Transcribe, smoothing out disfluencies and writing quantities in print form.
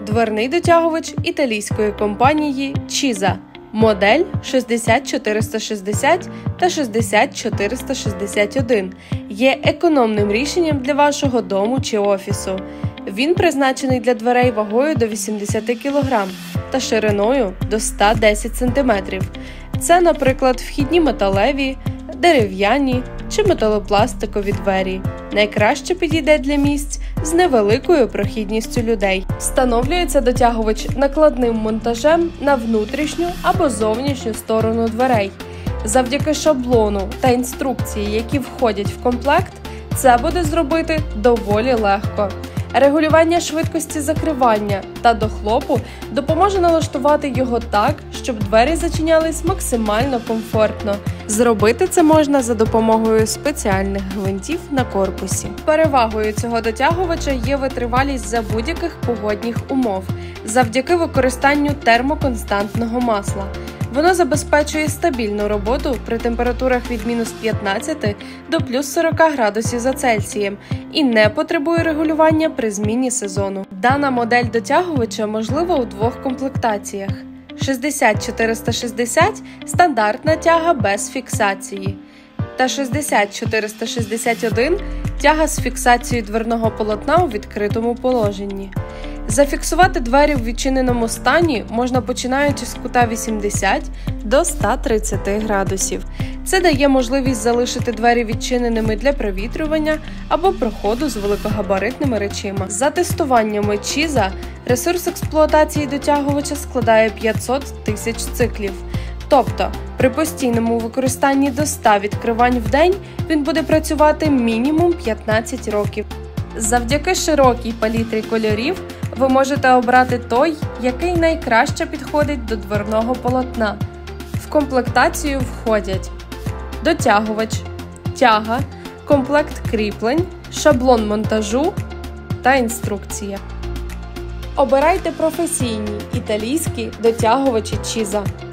Дверний дотягувач італійської компанії Чіза. Модель 60460 та 60461 є економним рішенням для вашого дому чи офісу. Він призначений для дверей вагою до 80 кг та шириною до 110 см. Це, наприклад, вхідні металеві, дерев'яні чи металопластикові двері. Найкраще підійде для місць з невеликою прохідністю людей. Встановлюється дотягувач накладним монтажем на внутрішню або зовнішню сторону дверей. Завдяки шаблону та інструкції, які входять в комплект, це буде зробити доволі легко. Регулювання швидкості закривання та дохлопу допоможе налаштувати його так, щоб двері зачинялись максимально комфортно. Зробити це можна за допомогою спеціальних гвинтів на корпусі. Перевагою цього дотягувача є витривалість за будь-яких погодних умов, завдяки використанню термоконстантного масла. Воно забезпечує стабільну роботу при температурах від мінус 15 до плюс 40 градусів за Цельсієм і не потребує регулювання при зміні сезону. Дана модель дотягувача можлива у двох комплектаціях. 60460 – стандартна тяга без фіксації та 60461 – тяга з фіксацією дверного полотна у відкритому положенні. Зафіксувати двері в відчиненому стані можна починаючи з кута 80 до 130 градусів. Це дає можливість залишити двері відчиненими для провітрювання або проходу з великогабаритними речима. За тестуваннями Чіза, ресурс експлуатації дотягувача складає 500 тисяч циклів. Тобто, при постійному використанні до 100 відкривань в день він буде працювати мінімум 15 років. Завдяки широкій палітрі кольорів ви можете обрати той, який найкраще підходить до дверного полотна. В комплектацію входять дотягувач, тяга, комплект кріплень, шаблон монтажу та інструкція. Обирайте професійні італійські дотягувачі Чіза.